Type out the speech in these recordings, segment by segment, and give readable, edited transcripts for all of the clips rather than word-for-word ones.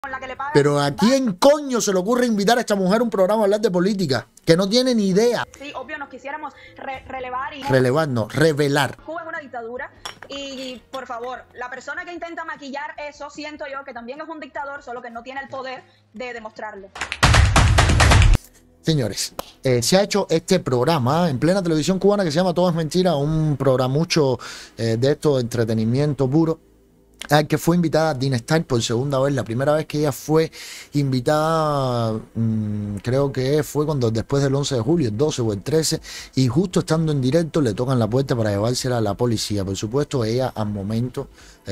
con la que le pagan. Pero ¿a quién coño se le ocurre invitar a esta mujer a un programa a hablar de política? Que no tiene ni idea. Sí, obvio, nos quisiéramos relevar y... Relevar, no, revelar. Cuba es una dictadura y, por favor, la persona que intenta maquillar eso, siento yo que también es un dictador, solo que no tiene el poder de demostrarlo. Señores, se ha hecho este programa en plena televisión cubana que se llama Todo es Mentira, un programucho de esto de entretenimiento puro, al que fue invitada Dina Star por segunda vez. La primera vez que ella fue invitada, creo que fue cuando después del 11 de julio, el 12 o el 13, y justo estando en directo le tocan la puerta para llevársela a la policía. Por supuesto, ella al momento,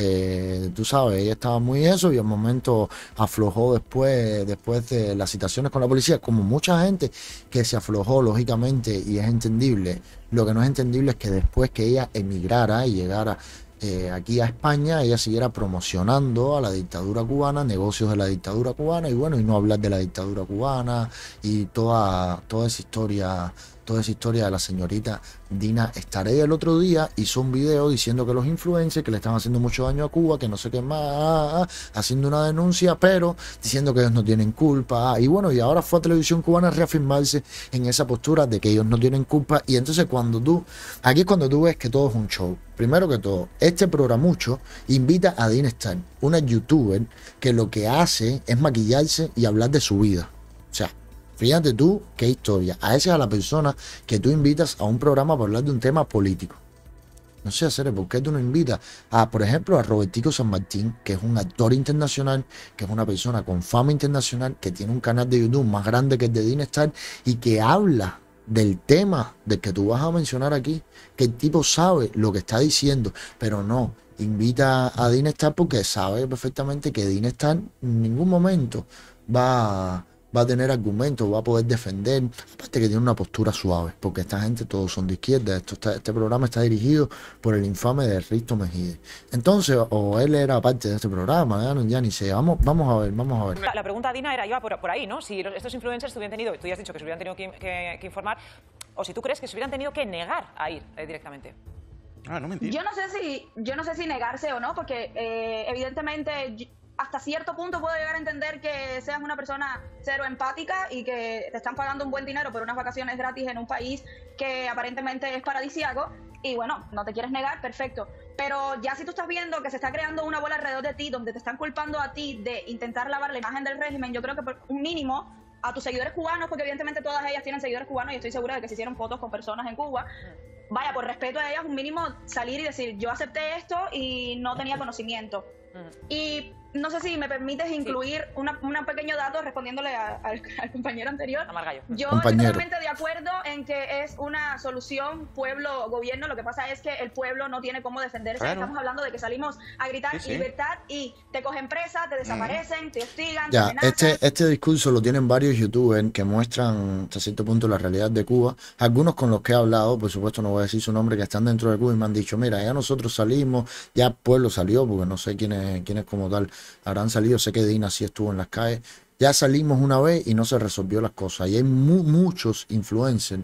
tú sabes, ella estaba muy eso y al momento aflojó después de las citaciones con la policía, como mucha gente que se aflojó, lógicamente, y es entendible. Lo que no es entendible es que después que ella emigrara y llegara aquí a España, ella siguiera promocionando a la dictadura cubana, negocios de la dictadura cubana, y bueno, y no hablar de la dictadura cubana y toda esa historia de la señorita Dina Star. Ella el otro día hizo un video diciendo que los influencers que le están haciendo mucho daño a Cuba, que no sé qué más, haciendo una denuncia, pero diciendo que ellos no tienen culpa. Y bueno, y ahora fue a Televisión Cubana a reafirmarse en esa postura de que ellos no tienen culpa. Y entonces aquí es cuando tú ves que todo es un show. Primero que todo, este programucho invita a Dina Star, una youtuber que lo que hace es maquillarse y hablar de su vida. O sea, fíjate tú qué historia. A esa es a la persona que tú invitas a un programa para hablar de un tema político. No sé, hacer ¿por qué tú no invitas a, por ejemplo, a Robertico San Martín, que es un actor internacional, que es una persona con fama internacional, que tiene un canal de YouTube más grande que el de Dina Star y que habla del tema del que tú vas a mencionar aquí, que el tipo sabe lo que está diciendo, pero no, invita a Dina Star porque sabe perfectamente que Dina Star en ningún momento va a tener argumentos, va a poder defender, aparte que tiene una postura suave, porque esta gente todos son de izquierda. Este programa está dirigido por el infame de Risto Mejide. Entonces, o él era parte de este programa, ya ni sé. Vamos a ver. La pregunta, Dina, iba por ahí, ¿no? Si estos influencers hubieran tenido, tú ya has dicho que se hubieran tenido que informar, o si tú crees que se hubieran tenido que negar a ir directamente. Ah, no mentir. Yo no sé si negarse o no, porque evidentemente hasta cierto punto puedo llegar a entender que seas una persona cero empática y que te están pagando un buen dinero por unas vacaciones gratis en un país que aparentemente es paradisíaco y bueno, no te quieres negar, perfecto. Pero ya si tú estás viendo que se está creando una bola alrededor de ti donde te están culpando a ti de intentar lavar la imagen del régimen, yo creo que por un mínimo a tus seguidores cubanos, porque evidentemente todas ellas tienen seguidores cubanos y estoy segura de que se hicieron fotos con personas en Cuba, vaya, por respeto a ellas, un mínimo salir y decir, yo acepté esto y no tenía conocimiento. Y no sé si me permites incluir un pequeño dato respondiéndole al compañero anterior. Yo estoy totalmente de acuerdo en que es una solución pueblo-gobierno. Lo que pasa es que el pueblo no tiene cómo defenderse. Claro. Estamos hablando de que salimos a gritar libertad y te cogen presa, te desaparecen, te hostigan, ya, te amenazan. Este discurso lo tienen varios youtubers que muestran hasta cierto punto la realidad de Cuba. Algunos con los que he hablado, por supuesto no voy a decir su nombre, que están dentro de Cuba y me han dicho, mira, ya nosotros salimos, ya el pueblo salió, porque no sé quiénes como tal habrán salido, sé que Dina sí estuvo en las calles, ya salimos una vez y no se resolvió las cosas. Y hay muchos influencers,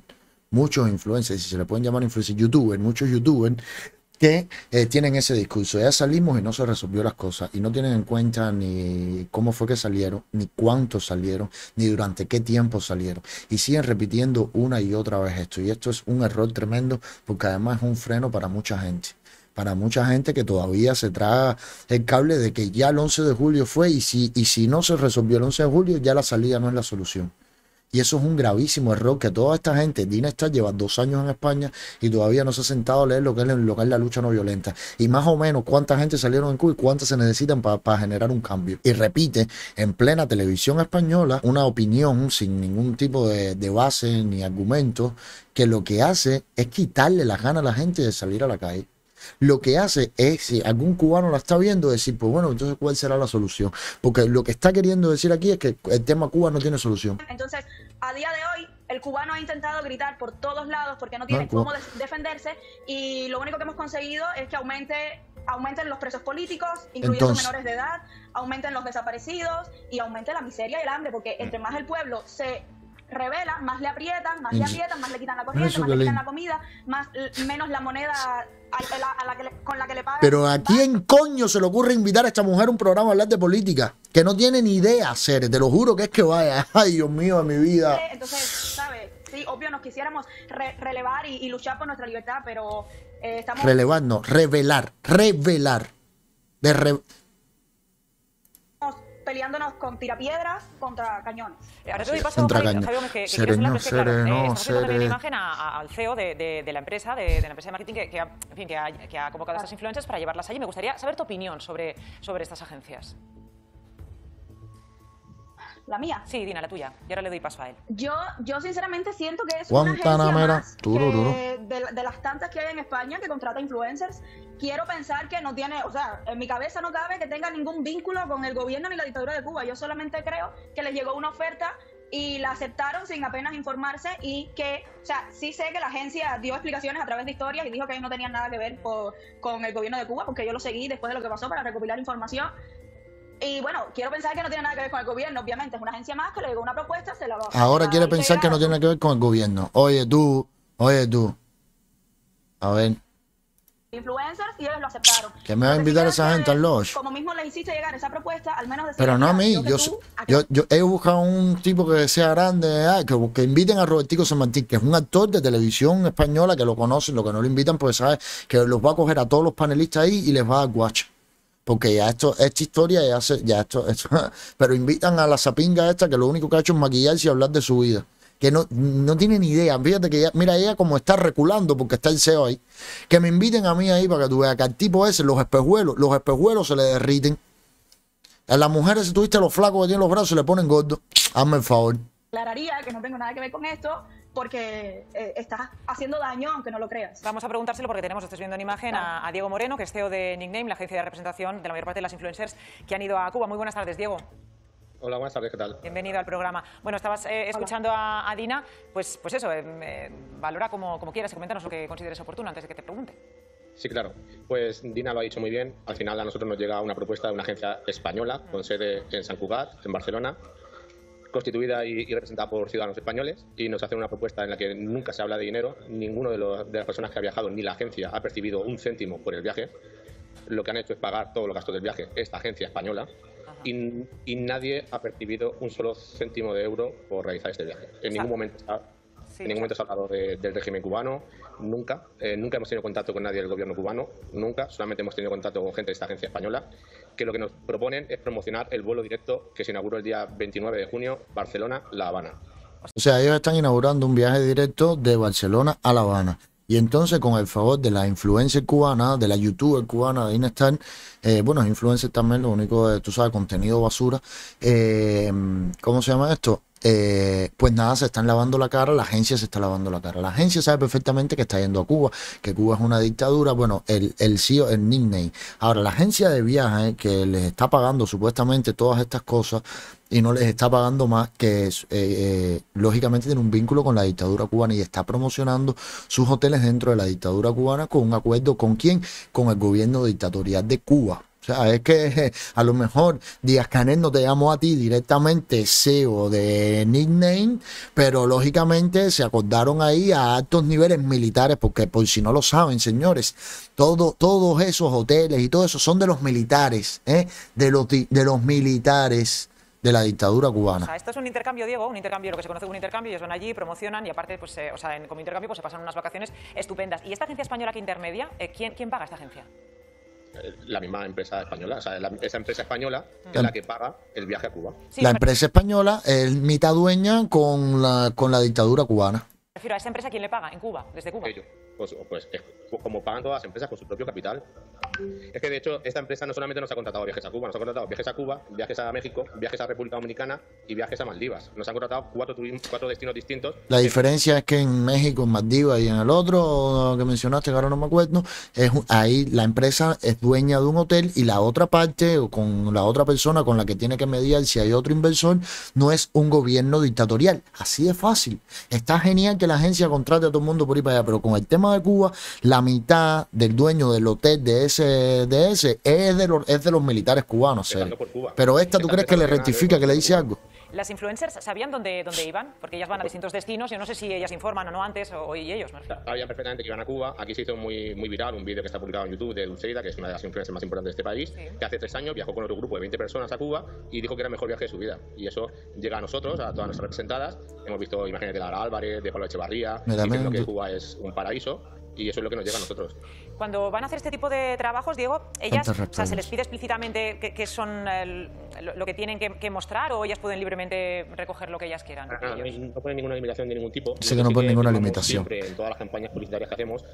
si se le pueden llamar influencers, muchos youtubers que tienen ese discurso. Ya salimos y no se resolvió las cosas y no tienen en cuenta ni cómo fue que salieron, ni cuántos salieron, ni durante qué tiempo salieron. Y siguen repitiendo una y otra vez esto. Y esto es un error tremendo porque además es un freno para mucha gente. Para mucha gente que todavía se traga el cable de que ya el 11 de julio fue y si no se resolvió el 11 de julio, ya la salida no es la solución. Y eso es un gravísimo error que toda esta gente, Dina Star lleva 2 años en España y todavía no se ha sentado a leer lo que es la lucha no violenta. Y más o menos cuánta gente salieron en Cuba y cuántas se necesitan para generar un cambio. Y repite en plena televisión española una opinión sin ningún tipo de base ni argumento que lo que hace es quitarle las ganas a la gente de salir a la calle. Lo que hace es, si algún cubano la está viendo, decir, pues bueno, entonces ¿cuál será la solución? Porque lo que está queriendo decir aquí es que el tema Cuba no tiene solución. Entonces, a día de hoy, el cubano ha intentado gritar por todos lados porque no tiene cómo defenderse y lo único que hemos conseguido es que aumenten los presos políticos, incluyendo menores de edad, aumenten los desaparecidos y aumente la miseria y el hambre, porque entre más el pueblo se revela, más le aprietan, más le quitan la Por corriente, eso más que le le- quitan la comida, menos la moneda con la que le pagan. Pero ¿a quién coño se le ocurre invitar a esta mujer a un programa a hablar de política? Que no tiene ni idea hacer, te lo juro que es que vaya. Ay, Dios mío, de mi vida. Entonces, ¿sabes? Sí, obvio, nos quisiéramos relevar y luchar por nuestra libertad, pero estamos Relevar, no, revelar. peleándonos con tirapiedras contra cañones. Ahora te doy paso, Contra Javi cañón. Gómez, que Sereno, querías hablar, pero es que, claro, sereno, estamos viendo también sereno. la imagen al CEO de la empresa, de la empresa de marketing que ha convocado a estas influencers para llevarlas allí. Me gustaría saber tu opinión sobre estas agencias. La mía. Sí, Dina, la tuya. Y ahora le doy paso a él. Yo sinceramente siento que es una Guantanamera, agencia más tururú. de las tantas que hay en España que contrata influencers. Quiero pensar que no tiene, o sea, en mi cabeza no cabe que tenga ningún vínculo con el gobierno ni la dictadura de Cuba. Yo solamente creo que les llegó una oferta y la aceptaron sin apenas informarse y que, o sea, sí sé que la agencia dio explicaciones a través de historias y dijo que ellos no tenían nada que ver con el gobierno de Cuba, porque yo lo seguí después de lo que pasó para recopilar información. Y bueno, quiero pensar que no tiene nada que ver con el gobierno, obviamente. Es una agencia más que le llegó una propuesta, se la va Ahora a quiere pensar que no tiene que ver con el gobierno. Oye tú. A ver, influencers y ellos lo aceptaron. ¿que me va a invitar Entonces, esa gente al lodge? como mismo le hiciste llegar esa propuesta, al menos decir, Pero no a mí, que yo, tú, a que yo he buscado un tipo que sea grande, que inviten a Robertico San Martín, que es un actor de televisión española que lo conocen, lo que no lo invitan, pues sabe que los va a coger a todos los panelistas ahí y les va a dar guacha. Porque ya esta historia, esto, pero invitan a la sapinga esta que lo único que ha hecho es maquillarse y hablar de su vida. Que no tiene ni idea. Fíjate que mira ella como está reculando porque está el CEO ahí. Que me inviten a mí ahí para que tú veas que al tipo ese, los espejuelos se le derriten. A las mujeres, si tuviste los flacos que tienen los brazos, se le ponen gordos. Hazme el favor. aclararía que no tengo nada que ver con esto porque estás haciendo daño aunque no lo creas. Vamos a preguntárselo porque tenemos, estás viendo en imagen, a Diego Moreno, que es CEO de Nickname, la agencia de representación de la mayor parte de las influencers que han ido a Cuba. Muy buenas tardes, Diego. Hola, buenas tardes, ¿qué tal? Bienvenido al programa. Bueno, estabas escuchando a Dina, pues eso, valora como quieras y coméntanos lo que consideres oportuno antes de que te pregunte. Sí, claro. Pues Dina lo ha dicho muy bien. Al final a nosotros nos llega una propuesta de una agencia española con sede en Sant Cugat, en Barcelona, constituida y representada por ciudadanos españoles, y nos hace una propuesta en la que nunca se habla de dinero. Ninguno de las personas que ha viajado ni la agencia ha percibido un céntimo por el viaje. Lo que han hecho es pagar todos los gastos del viaje esta agencia española. Y nadie ha percibido un solo céntimo de euro por realizar este viaje. En ningún momento se ha hablado del régimen cubano, nunca. Nunca hemos tenido contacto con nadie del gobierno cubano, nunca. Solamente hemos tenido contacto con gente de esta agencia española, que lo que nos proponen es promocionar el vuelo directo que se inauguró el día 29 de junio, Barcelona-La Habana. O sea, ellos están inaugurando un viaje directo de Barcelona a La Habana. Y entonces, con el favor de la influencer cubana, de la youtuber cubana de Inestar, bueno, es influencer también, lo único es, tú sabes, contenido basura. ¿Cómo se llama esto? Pues nada, se están lavando la cara, la agencia se está lavando la cara. La agencia sabe perfectamente que está yendo a Cuba, que Cuba es una dictadura. Bueno, el CEO, el Nickname. Ahora, la agencia de viaje que les está pagando supuestamente todas estas cosas y no les está pagando más, que lógicamente tiene un vínculo con la dictadura cubana y está promocionando sus hoteles dentro de la dictadura cubana con un acuerdo con quién, con el gobierno dictatorial de Cuba. O sea, es que a lo mejor Díaz-Canel no te llamó a ti directamente CEO de Nickname, pero lógicamente se acordaron ahí a altos niveles militares, porque por si no lo saben, señores, todos esos hoteles y todo eso son de los militares, de los militares de la dictadura cubana. O sea, esto es un intercambio, Diego, un intercambio, lo que se conoce como un intercambio. Ellos van allí, promocionan y aparte, pues, como intercambio, pues se pasan unas vacaciones estupendas. ¿Y esta agencia española que intermedia, quién paga esta agencia? La misma empresa española, o sea, esa empresa española es la que paga el viaje a Cuba. Sí, La empresa española es mitad dueña con la dictadura cubana. Me refiero a esa empresa, ¿quién le paga? En Cuba, desde Cuba. Ellos, pues como pagan todas las empresas con su propio capital. Es que de hecho esta empresa no solamente nos ha contratado viajes a Cuba, nos ha contratado viajes a Cuba, viajes a México, viajes a República Dominicana y viajes a Maldivas. Nos han contratado cuatro destinos distintos. La diferencia es que en México, en Maldivas y en el otro que mencionaste, que ahora no me acuerdo, ahí la empresa es dueña de un hotel y la otra parte, o con la otra persona con la que tiene que mediar si hay otro inversor, no es un gobierno dictatorial. Así de fácil. Está genial que la agencia contrate a todo el mundo por ir para allá, pero con el tema de Cuba, la mitad del dueño del hotel de ese es de los militares cubanos. Empezando por Cuba. Pero esta, ¿tú Esta crees que le empresa no tiene nada que rectifica, ver que le con dice Cuba. algo? ¿Las influencers sabían dónde iban? Porque ellas van a distintos destinos. Yo no sé si ellas informan o no antes, y ellos. ¿No? Sabían perfectamente que iban a Cuba. Aquí se hizo muy viral un vídeo que está publicado en YouTube de Dulceida, que es una de las influencers más importantes de este país, que hace 3 años viajó con otro grupo de 20 personas a Cuba y dijo que era el mejor viaje de su vida. Y eso llega a nosotros, a todas nuestras representadas. Hemos visto imágenes de Lara Álvarez, de Pablo Echevarría, diciendo que Cuba es un paraíso. Y eso es lo que nos llega a nosotros. Cuando van a hacer este tipo de trabos, Diego, ellas, o sea, ¿se les pide explícitamente qué son lo que tienen que mostrar, o ellas pueden libremente recoger lo que ellas quieran? No ponen ninguna limitación de ningún tipo. Sí, que no ponen ninguna limitación. Siempre en todas las campañas publicitarias que hacemos.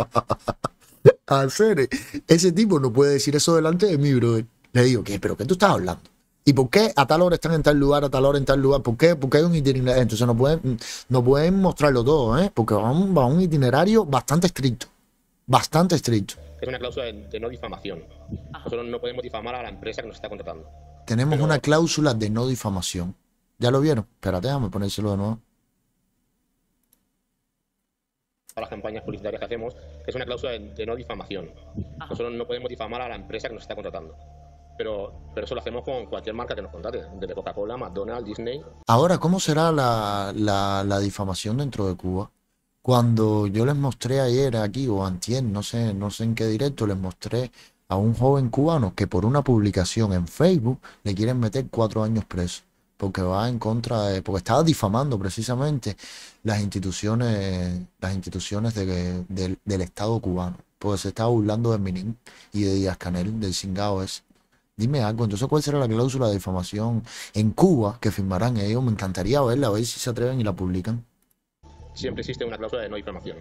Hacer ese tipo no puede decir eso delante de mí, brother. Le digo, ¿qué? ¿Pero qué tú estás hablando? ¿Y por qué a tal hora están en tal lugar, a tal hora en tal lugar? ¿Por qué? Porque hay un itinerario. Entonces no pueden mostrarlo todo, ¿eh? Porque va a un itinerario bastante estricto. Bastante estricto. Es una cláusula de no difamación. Nosotros no podemos difamar a la empresa que nos está contratando. Tenemos una cláusula de no difamación. ¿Ya lo vieron? Espérate, déjame ponérselo de nuevo. A las campañas publicitarias que hacemos, es una cláusula de no difamación. Nosotros no podemos difamar a la empresa que nos está contratando. Pero eso lo hacemos con cualquier marca que nos contrate, desde Coca-Cola, McDonald's, Disney. Ahora, ¿cómo será la difamación dentro de Cuba? Cuando yo les mostré ayer aquí, o antier, no sé en qué directo, les mostré a un joven cubano que por una publicación en Facebook le quieren meter 4 años preso, porque va en contra porque estaba difamando precisamente las instituciones del Estado cubano, porque se estaba burlando de Minin y de Díaz-Canel, del cingado ese. Dime algo, entonces, ¿cuál será la cláusula de difamación en Cuba que firmarán ellos? Me encantaría verla, a ver si se atreven y la publican. Siempre existe una cláusula de no difamación.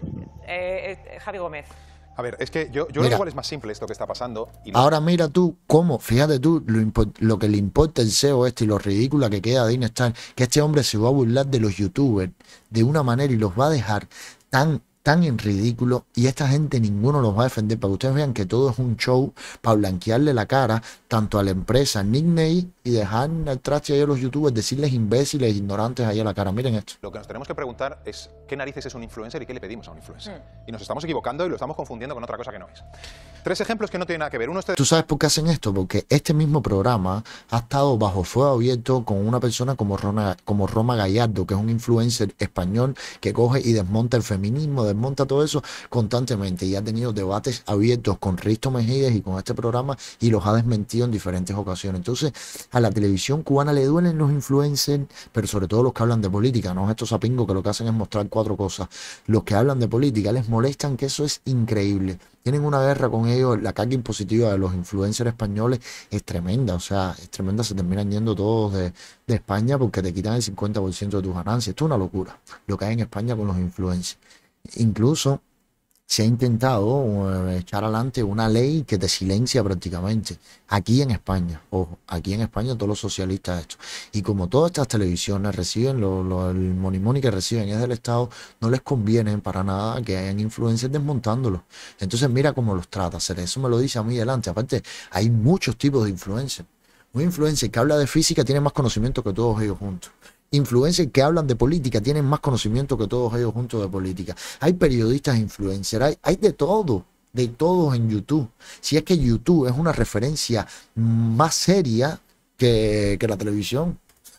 Javi Gómez. A ver, es que yo creo que igual es más simple esto que está pasando. Ahora mira tú cómo, fíjate tú, lo que le importa el SEO y lo ridícula que queda Dina Star, que este hombre se va a burlar de los youtubers de una manera y los va a dejar tan en ridículo, y esta gente ninguno los va a defender, para que ustedes vean que todo es un show para blanquearle la cara tanto a la empresa Nickney y dejar el traste ahí a los youtubers, decirles imbéciles, ignorantes ahí a la cara. Miren esto. Lo que nos tenemos que preguntar es qué narices es un influencer y qué le pedimos a un influencer. Y nos estamos equivocando y lo estamos confundiendo con otra cosa que no es. 3 ejemplos que no tienen nada que ver. Uno, ¿Tú sabes por qué hacen esto? Porque este mismo programa ha estado bajo fuego abierto con una persona como Roma Gallardo, que es un influencer español que coge y desmonta el feminismo, desmonta todo eso constantemente, y ha tenido debates abiertos con Risto Mejías y con este programa, y los ha desmentido en diferentes ocasiones. Entonces, a la televisión cubana le duelen los influencers, pero sobre todo los que hablan de política, no estos sapingos que lo que hacen es mostrar 4 cosas. Los que hablan de política les molestan, que eso es increíble. Tienen una guerra con ellos. La carga impositiva de los influencers españoles es tremenda, o sea, es tremenda. Se terminan yendo todos de España porque te quitan el 50% de tus ganancias. Esto es una locura lo que hay en España con los influencers. Incluso se ha intentado echar adelante una ley que te silencia prácticamente. Aquí en España, ojo, aquí en España todos los socialistas esto. Y como todas estas televisiones reciben, el money que reciben es del Estado, no les conviene para nada que hayan influencers desmontándolos. Entonces mira cómo los trata hacer. Eso me lo dice a mí delante. Aparte, hay muchos tipos de influencers. Un influencer que habla de física tiene más conocimiento que todos ellos juntos. Influencers que hablan de política tienen más conocimiento que todos ellos juntos de política. Hay periodistas influencers, hay de todo en YouTube. Si es que YouTube es una referencia más seria que la televisión.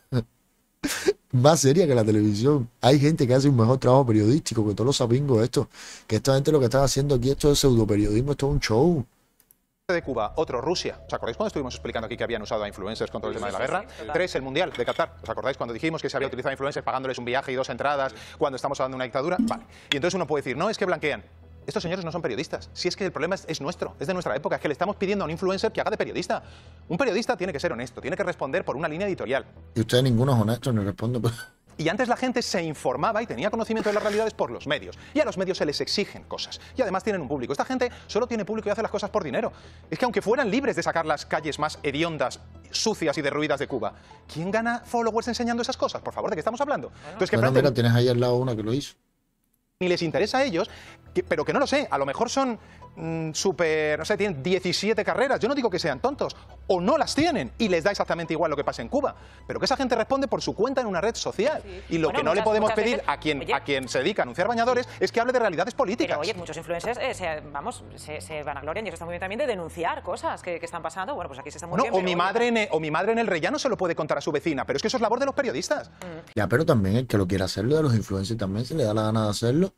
Más seria que la televisión. Hay gente que hace un mejor trabajo periodístico que todos los sapingos de esto. Que esta gente lo que están haciendo aquí, esto es pseudoperiodismo, esto es un show. De Cuba, otro Rusia. ¿Os acordáis cuando estuvimos explicando aquí que habían usado a influencers con todo el tema de la guerra? 3, el Mundial de Qatar. ¿Os acordáis cuando dijimos que se había utilizado a influencers pagándoles un viaje y 2 entradas cuando estamos hablando de una dictadura? Vale. Y entonces uno puede decir, no, es que blanquean. Estos señores no son periodistas. Si es que el problema es nuestro, es de nuestra época, es que le estamos pidiendo a un influencer que haga de periodista. Un periodista tiene que ser honesto, tiene que responder por una línea editorial. Y usted ninguno es honesto ni responde. Y antes la gente se informaba y tenía conocimiento de las realidades por los medios. Y a los medios se les exigen cosas. Y además tienen un público. Esta gente solo tiene público y hace las cosas por dinero. Es que aunque fueran libres de sacar las calles más hediondas, sucias y derruidas de Cuba, ¿quién gana followers enseñando esas cosas? Por favor, ¿de qué estamos hablando? Entonces, bueno, mira, tienes ahí al lado una que lo hizo. Ni les interesa a ellos, pero que no lo sé. A lo mejor son súper, no sé, tienen 17 carreras. Yo no digo que sean tontos, o no las tienen y les da exactamente igual lo que pasa en Cuba, pero que esa gente responde por su cuenta en una red social. Y lo que no le podemos pedir a quien se dedica a anunciar bañadores es que hable de realidades políticas. Pero oye, muchos influencers se vanaglorian, y eso está muy bien también, de denunciar cosas que están pasando. Bueno, pues aquí se está muy bien. O mi madre en el Rellano se lo puede contar a su vecina, pero es que eso es labor de los periodistas. Ya, pero también el que lo quiera hacerlo, de los influencers también, si le da la gana de hacerlo,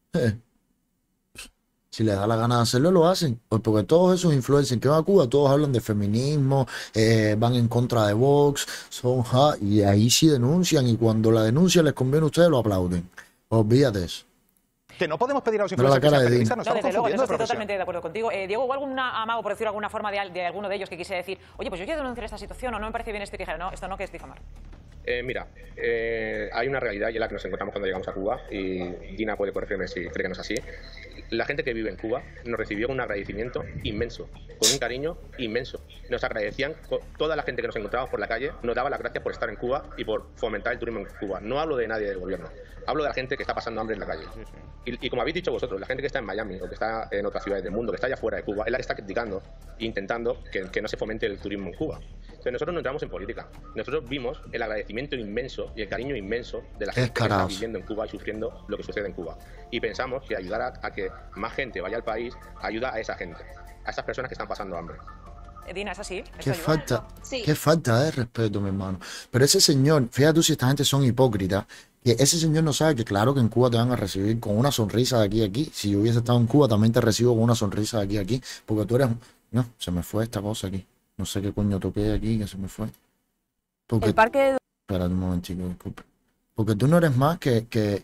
si les da la gana de hacerlo, lo hacen. Porque todos esos influencers que van a Cuba, todos hablan de feminismo, van en contra de Vox, y ahí sí denuncian, y cuando la denuncia les conviene a ustedes, lo aplauden. Olvídate eso. Que no podemos pedir a los influencers que sean periodistas, nos estamos confundiendo de estoy profesión. totalmente de acuerdo contigo. Diego, ¿hubo algún amago, por decirlo de alguna forma, de alguno de ellos que quisiera decir, oye, pues yo quiero denunciar esta situación, o no me parece bien esto, y dijera, no, esto no, que es difamar? Mira, hay una realidad y es la que nos encontramos cuando llegamos a Cuba, y Dina puede corregirme si cree que no es así. La gente que vive en Cuba nos recibió con un agradecimiento inmenso, con un cariño inmenso. Nos agradecían, toda la gente que nos encontrábamos por la calle nos daba las gracias por estar en Cuba y por fomentar el turismo en Cuba. No hablo de nadie del gobierno, hablo de la gente que está pasando hambre en la calle. Y como habéis dicho vosotros, la gente que está en Miami o que está en otras ciudades del mundo, que está allá fuera de Cuba, es la que está criticando e intentando que no se fomente el turismo en Cuba. Entonces nosotros no entramos en política. Nosotros vimos el agradecimiento inmenso y el cariño inmenso de la gente que está viviendo en Cuba y sufriendo lo que sucede en Cuba. Y pensamos que ayudar a que más gente vaya al país ayuda a esa gente, a esas personas que están pasando hambre. Dina, ¿es así? Qué falta de respeto, mi hermano. Pero ese señor, fíjate tú si esta gente son hipócritas, que ese señor no sabe que claro que en Cuba te van a recibir con una sonrisa de aquí a aquí. Si yo hubiese estado en Cuba también te recibo con una sonrisa de aquí a aquí, porque tú eres... No, se me fue esta cosa aquí. No sé qué coño toqué aquí, que se me fue. Porque... El parque de... Espérate un momentito, disculpe. Porque tú no eres más que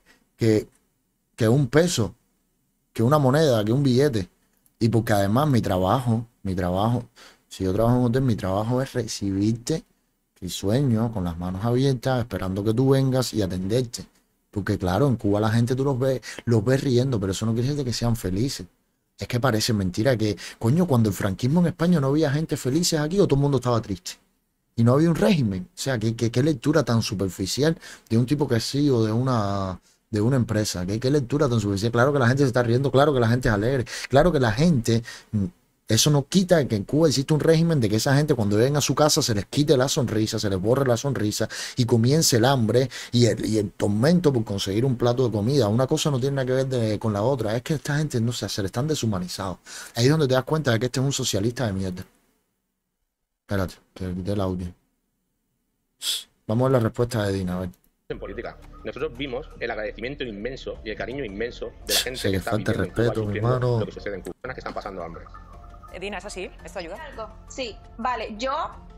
un peso, que una moneda, que un billete. Y porque además mi trabajo, si yo trabajo en un hotel, mi trabajo es recibirte risueño, con las manos abiertas, esperando que tú vengas y atenderte. Porque claro, en Cuba la gente tú los ves riendo, pero eso no quiere decir que sean felices. Es que parece mentira que, coño, cuando el franquismo en España no había gente felices aquí o todo el mundo estaba triste. Y no había un régimen. O sea, qué lectura tan superficial de un tipo que es CEO de una empresa. Qué lectura tan superficial. Claro que la gente se está riendo, claro que la gente es alegre, claro que la gente... Eso no quita que en Cuba existe un régimen de que esa gente cuando lleguen a su casa se les quite la sonrisa, se les borre la sonrisa y comience el hambre y el tormento por conseguir un plato de comida. Una cosa no tiene nada que ver con la otra. Es que esta gente, no sé, se le están deshumanizados. Ahí es donde te das cuenta de que este es un socialista de mierda. Espérate, que quité el audio. Vamos a ver la respuesta de Dina, a ver. En política. Nosotros vimos el agradecimiento inmenso y el cariño inmenso de la gente que está falta viviendo respeto, en Cuba, mi hermano. lo que sucede en Cuba, personas que están pasando hambre. Dina, ¿es así? ¿Esto ayuda? Sí, vale. Yo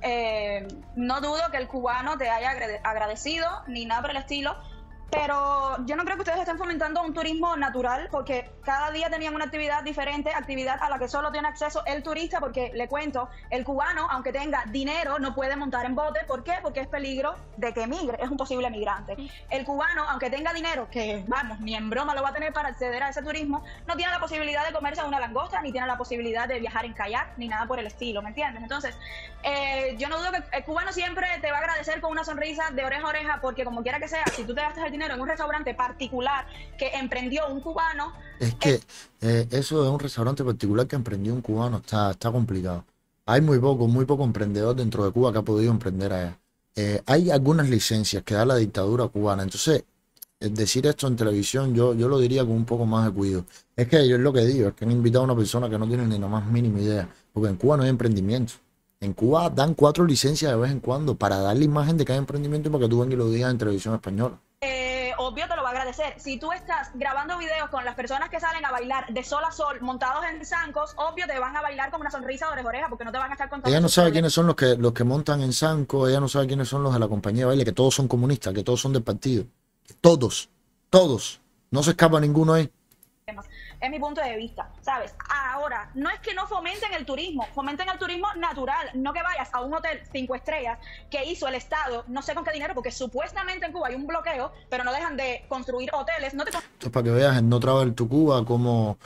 no dudo que el cubano te haya agradecido ni nada por el estilo, pero yo no creo que ustedes estén fomentando un turismo natural, porque cada día tenían una actividad diferente, actividad a la que solo tiene acceso el turista, porque le cuento, el cubano, aunque tenga dinero, no puede montar en bote. ¿Por qué? Porque es peligro de que emigre, es un posible migrante. El cubano, aunque tenga dinero, que vamos, ni en broma lo va a tener para acceder a ese turismo, no tiene la posibilidad de comerse una langosta, ni tiene la posibilidad de viajar en kayak, ni nada por el estilo, ¿me entiendes? Entonces, yo no dudo que el cubano siempre te va a agradecer con una sonrisa de oreja a oreja, porque como quiera que sea, si tú te gastas el dinero en un restaurante particular que emprendió un cubano... Es que eso de un restaurante particular que emprendió un cubano está complicado. Hay muy poco emprendedor dentro de Cuba que ha podido emprender allá. Hay algunas licencias que da la dictadura cubana. Entonces, decir esto en televisión, yo lo diría con un poco más de cuidado. Es que yo es lo que digo, es que han invitado a una persona que no tiene ni la más mínima idea. Porque en Cuba no hay emprendimiento. En Cuba dan 4 licencias de vez en cuando para darle imagen de que hay emprendimiento y para que tú vengas y lo digas en televisión española. Obvio te lo va a agradecer. Si tú estás grabando videos con las personas que salen a bailar de sol a sol montados en zancos, obvio te van a bailar con una sonrisa de oreja a oreja, porque no te van a estar contando. Ella no sabe quiénes son los que montan en zancos, ella no sabe quiénes son los de la compañía de baile, que todos son comunistas, que todos son del partido. Todos. No se escapa ninguno ahí. Es mi punto de vista, ¿sabes? Ahora, no es que no fomenten el turismo natural, no que vayas a un hotel 5 estrellas que hizo el Estado, no sé con qué dinero, porque supuestamente en Cuba hay un bloqueo, pero no dejan de construir hoteles. Esto es para que veas en No Travel to Cuba como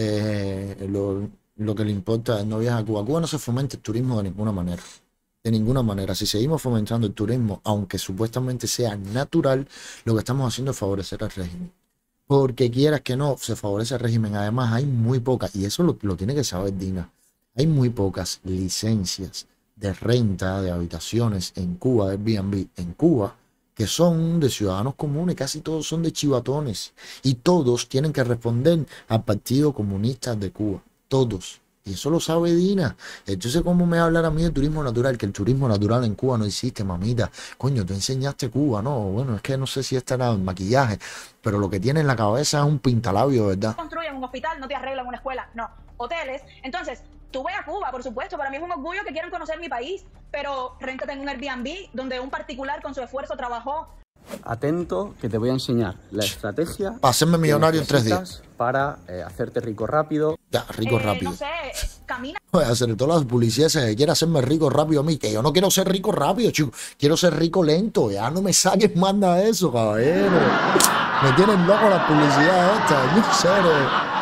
lo que le importa es no viajar a Cuba. Cuba no se fomenta el turismo de ninguna manera. De ninguna manera. Si seguimos fomentando el turismo, aunque supuestamente sea natural, lo que estamos haciendo es favorecer al régimen. porque quieras que no, se favorece el régimen. Además, hay muy pocas, y eso lo tiene que saber Dina, hay muy pocas licencias de renta de habitaciones en Cuba, de Airbnb en Cuba, que son de ciudadanos comunes, casi todos son de chivatones, y todos tienen que responder al Partido Comunista de Cuba, todos. Y eso lo sabe Dina. Entonces, ¿cómo me va a hablar a mí de turismo natural? Que el turismo natural en Cuba no existe, mamita. Coño, tú enseñaste Cuba, ¿no? Bueno, es que no sé si este era el maquillaje, pero lo que tiene en la cabeza es un pintalabio, ¿verdad? Construyen un hospital, no te arreglan una escuela, no. Hoteles. Entonces, tú ve a Cuba, por supuesto. Para mí es un orgullo que quieran conocer mi país, pero réntate en un Airbnb donde un particular con su esfuerzo trabajó. Atento, que te voy a enseñar la estrategia para hacerme millonario en 3 días. Para hacerte rico rápido. Ya, rico rápido. No sé, camina. Voy a hacer todas las publicidades que quiere hacerme rico rápido a mí, que yo no quiero ser rico rápido, chico. Quiero ser rico lento. Ya no me saques más nada de eso, caballero. Me tienen loco las publicidades estas, en serio.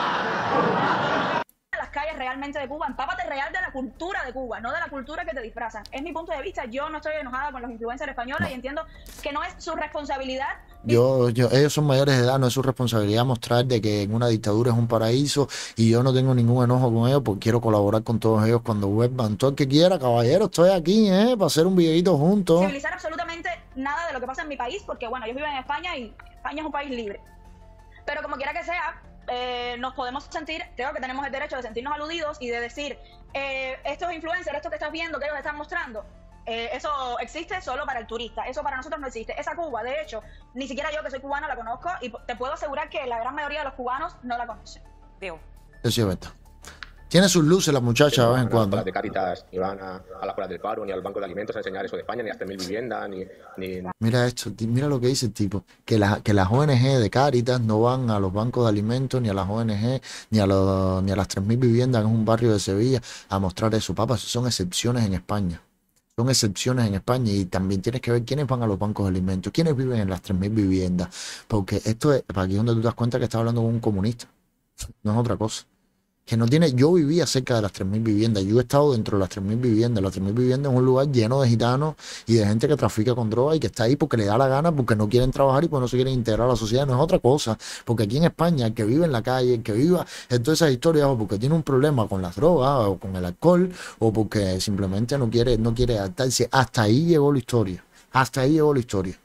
Las calles realmente de Cuba, empápate real de la cultura de Cuba, no de la cultura que te disfrazan. Es mi punto de vista. Yo no estoy enojada con los influencers españoles y entiendo que no es su responsabilidad. Ellos son mayores de edad, no es su responsabilidad mostrar de que en una dictadura es un paraíso, y yo no tengo ningún enojo con ellos porque quiero colaborar con todos ellos cuando vuelvan. Todo el que quiera, caballero, estoy aquí, para hacer un videito juntos. Civilizar absolutamente nada de lo que pasa en mi país, porque bueno, yo vivo en España y España es un país libre. Pero como quiera que sea, nos podemos sentir, creo que tenemos el derecho de sentirnos aludidos y de decir, estos influencers, esto que estás viendo, que ellos están mostrando, eso existe solo para el turista, eso para nosotros no existe. Esa Cuba, de hecho, ni siquiera yo que soy cubana la conozco, y te puedo asegurar que la gran mayoría de los cubanos no la conocen. Diego. Eso es verdad. Tiene sus luces la muchacha de vez en cuando. Las de Cáritas ni van a las colas del paro, ni al Banco de Alimentos a enseñar eso de España, ni a 3.000 viviendas, ni... Mira esto, mira lo que dice el tipo, que las ONG de Cáritas no van a los bancos de alimentos, ni a las ONG, ni a las 3.000 viviendas en un barrio de Sevilla a mostrar eso. Papá, eso son excepciones en España. Son excepciones en España, y también tienes que ver quiénes van a los bancos de alimentos, quiénes viven en las 3.000 viviendas. Porque esto es, para aquí es donde tú te das cuenta que estás hablando con un comunista. No es otra cosa. Que no tiene, yo vivía cerca de las 3.000 viviendas, yo he estado dentro de las 3.000 viviendas. Las 3.000 viviendas es un lugar lleno de gitanos y de gente que trafica con droga y que está ahí porque le da la gana, porque no quieren trabajar y porque no se quieren integrar a la sociedad. No es otra cosa, porque aquí en España el que vive en la calle, el que viva en todas esas historias, o porque tiene un problema con las drogas o con el alcohol, o porque simplemente no quiere adaptarse. Hasta ahí llegó la historia, hasta ahí llegó la historia.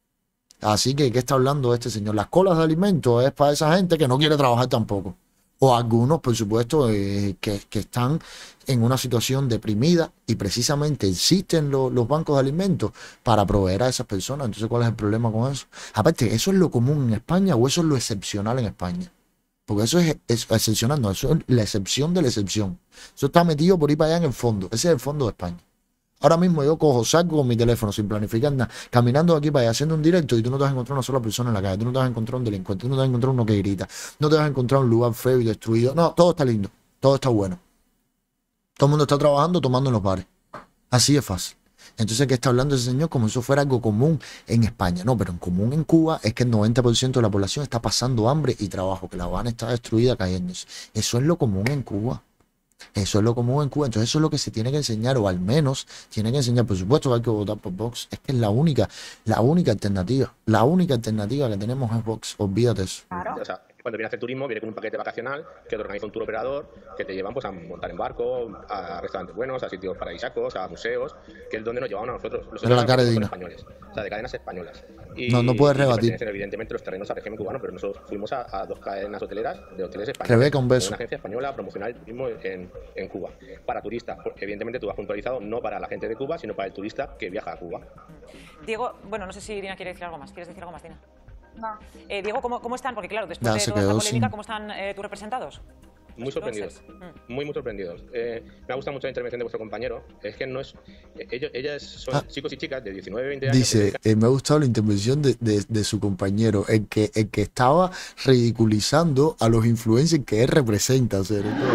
Así que, ¿qué está hablando este señor? Las colas de alimentos es para esa gente que no quiere trabajar tampoco. O algunos, por supuesto, que están en una situación deprimida, y precisamente existen los bancos de alimentos para proveer a esas personas. Entonces, ¿cuál es el problema con eso? Aparte, ¿eso es lo común en España o eso es lo excepcional en España? Porque eso es excepcional, no, eso es la excepción de la excepción. Eso está metido por ahí para allá en el fondo. Ese es el fondo de España. Ahora mismo yo salgo con mi teléfono sin planificar nada, caminando de aquí para allá, haciendo un directo, y tú no te vas a encontrar una sola persona en la calle, tú no te vas a encontrar un delincuente, tú no te vas a encontrar uno que grita, no te vas a encontrar un lugar feo y destruido. No, todo está lindo, todo está bueno. Todo el mundo está trabajando, tomando en los bares. Así es fácil. Entonces, ¿qué está hablando ese señor? Como si eso fuera algo común en España. No, pero en común en Cuba es que el 90% de la población está pasando hambre y trabajo, que La Habana está destruida, cayéndose. Eso es lo común en Cuba. Eso es lo común en Cuba. Entonces eso es lo que se tiene que enseñar, o al menos tiene que enseñar. Por supuesto que hay que votar por Vox. Es que es la única alternativa. La única alternativa que tenemos es Vox. Olvídate eso. Claro. O sea, cuando viene a hacer turismo, viene con un paquete vacacional que te organiza un tour operador, que te llevan pues a montar en barco, a restaurantes buenos, a sitios paradisíacos, a museos, que es donde nos llevaban a nosotros. Pero la cara de Dina. Españoles, o sea, de cadenas españolas. Y, no puedes rebatir. Evidentemente los terrenos al régimen cubano, pero nosotros fuimos a 2 cadenas hoteleras de hoteles españoles. Rebeca, un beso. Una agencia española a promocionar el turismo en Cuba. Para turistas, evidentemente tú has puntualizado, no para la gente de Cuba, sino para el turista que viaja a Cuba. Diego, bueno, no sé si Dina quiere decir algo más. ¿Quieres decir algo más, Dina? No. Diego, ¿cómo están? Porque claro, después de toda esta polémica, ¿cómo están tus representados? Muy sorprendidos, muy sorprendidos. Me ha gustado mucho la intervención de vuestro compañero. Es que no es... ellas son chicos y chicas de 19, 20 años. Dice, me ha gustado la intervención de su compañero, el que estaba ridiculizando a los influencers que él representa. ¿Qué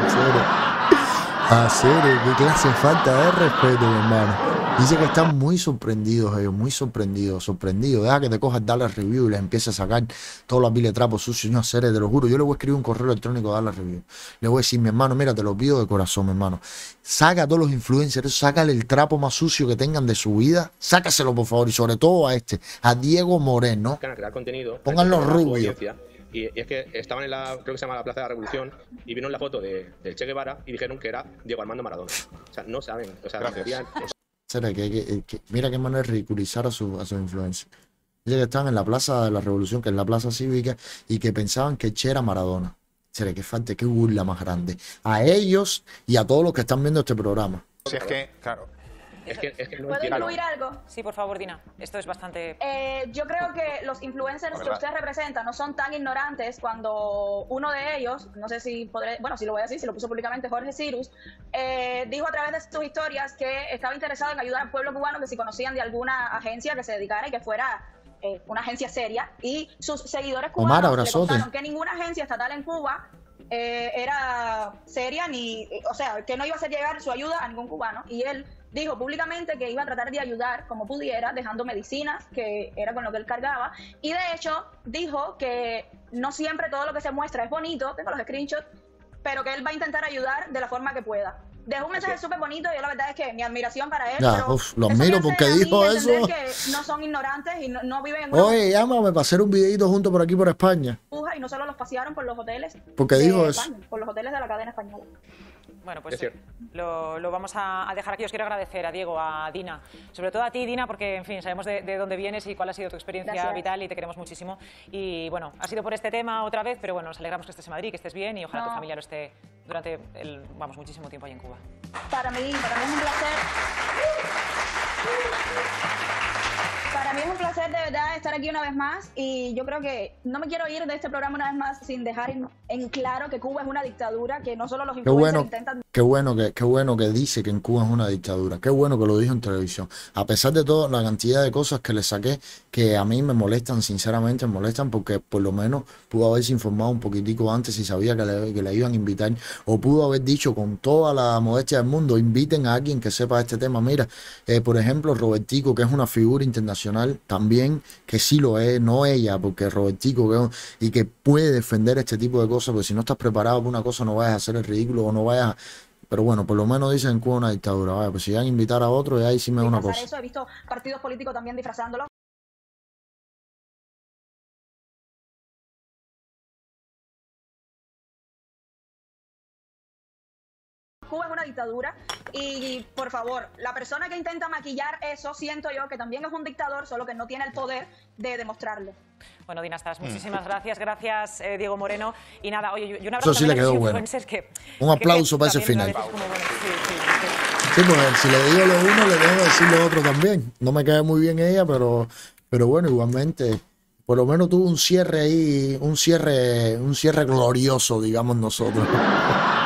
clase de falta de respeto, mi hermano? Dice que están muy sorprendidos ellos, muy sorprendidos. Deja que te cojas Dallas Review y les empieces a sacar todos los piles de trapos sucios. No, Cere, te lo juro. Yo le voy a escribir un correo electrónico a Dallas Review. Le voy a decir, mi hermano, mira, te lo pido de corazón, mi hermano. Saca a todos los influencers, sácale el trapo más sucio que tengan de su vida. Sácaselo, por favor. Y sobre todo a Diego Moreno. Crear contenido. Pongan los rubios. Y es que estaban en la, creo que se llama la Plaza de la Revolución, y vieron la foto del Che Guevara y dijeron que era Diego Armando Maradona. O sea, no saben. O sea, mira qué manera de ridiculizar a su influencia. Dice que estaban en la Plaza de la Revolución, que es la plaza cívica, y que pensaban que Che era Maradona. Qué falta, qué burla más grande. A ellos y a todos los que están viendo este programa. Si es que, claro. Es que no ¿Puedo incluir algo? Sí, por favor, Dina. Esto es bastante... Yo creo que los influencers que usted representa no son tan ignorantes cuando uno de ellos, no sé si podré, bueno, si lo voy a decir, si lo puso públicamente Jorge Cyrus, dijo a través de sus historias que estaba interesado en ayudar al pueblo cubano, que si conocían de alguna agencia que se dedicara y que fuera una agencia seria, y sus seguidores cubanos le contaron que ninguna agencia estatal en Cuba era seria, o sea, que no iba a hacer llegar su ayuda a ningún cubano, y él dijo públicamente que iba a tratar de ayudar como pudiera, dejando medicinas, que era con lo que él cargaba, y de hecho dijo que no siempre todo lo que se muestra es bonito, tengo los screenshots, pero que él va a intentar ayudar de la forma que pueda. Dejó un mensaje súper bonito y yo la verdad es que mi admiración para él. Ya, lo admiro porque dijo eso. Que no son ignorantes y no viven en Oye, llámame para hacer un videito junto por aquí por España. Y no solo los pasearon por los hoteles. Porque dijo eso. Por los hoteles de la cadena española. Bueno, pues lo vamos a dejar aquí. Os quiero agradecer a Diego, a Dina, sobre todo a ti, Dina, porque, en fin, sabemos de dónde vienes y cuál ha sido tu experiencia vital y te queremos muchísimo. Y, bueno, ha sido por este tema otra vez, pero, bueno, nos alegramos que estés en Madrid, que estés bien y ojalá tu familia lo esté durante muchísimo tiempo ahí en Cuba. Para mí es un placer. Para mí es un placer de verdad estar aquí una vez más y yo creo que no me quiero ir de este programa una vez más sin dejar en claro que Cuba es una dictadura, que no solo los influencers intentan... Qué bueno que dice que en Cuba es una dictadura. Qué bueno que lo dijo en televisión. A pesar de toda la cantidad de cosas que le saqué, que a mí me molestan, sinceramente me molestan, porque por lo menos pudo haberse informado un poquitico antes si sabía que le iban a invitar, o pudo haber dicho con toda la modestia del mundo, inviten a alguien que sepa de este tema. Mira, por ejemplo, Robertico, que es una figura internacional también, que sí lo es, no ella, porque Robertico y que puede defender este tipo de cosas, porque si no estás preparado para una cosa no vayas a hacer el ridículo o no vayas a... Pero bueno, por lo menos dicen en Cuba una dictadura. Vaya, pues si van a invitar a otro, ya ahí sí me da una cosa. Eso, he visto partidos políticos también disfrazándolo. Cuba es una dictadura y, por favor, la persona que intenta maquillar eso, siento yo que también es un dictador, solo que no tiene el poder de demostrarlo. Bueno, Dina, estás. Muchísimas gracias. Gracias, Diego Moreno. Y nada, oye, y un abrazo. Eso sí le quedó bueno. Un aplauso para ese final. Sí, pues si le digo lo uno, le tengo que decir lo otro también. No me cae muy bien ella, pero bueno, igualmente, por lo menos tuvo un cierre ahí, un cierre glorioso, digamos nosotros.